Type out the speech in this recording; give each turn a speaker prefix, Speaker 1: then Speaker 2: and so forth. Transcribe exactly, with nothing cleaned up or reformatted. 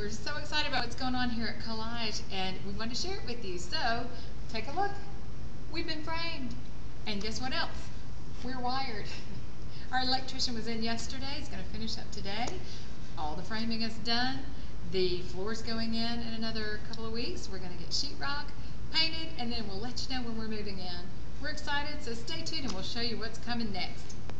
Speaker 1: we're so excited about what's going on here at Collage, and we want to share it with you. So, take a look. We've been framed. And guess what else? We're wired. Our electrician was in yesterday. He's going to finish up today. All the framing is done. The floor's going in in another couple of weeks. We're going to get sheetrock painted, and then we'll let you know when we're moving in. We're excited, so stay tuned and we'll show you what's coming next.